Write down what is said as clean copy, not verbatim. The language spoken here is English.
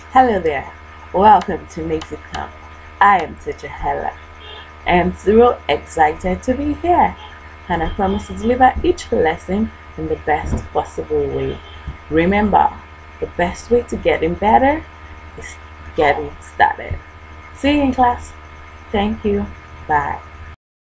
Hello there. Welcome to Native Camp. I am teacher Ella. I am so excited to be here, and I promise to deliver each lesson in the best possible way. Remember, the best way to getting better is getting started. See you in class. Thank you. Bye.